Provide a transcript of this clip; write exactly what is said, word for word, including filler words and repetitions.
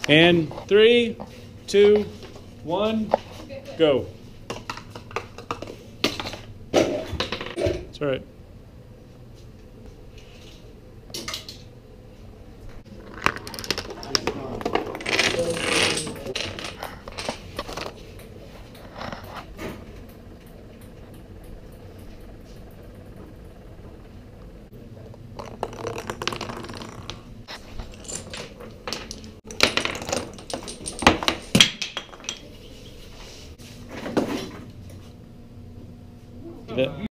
And three, two, one, go. That's all right. That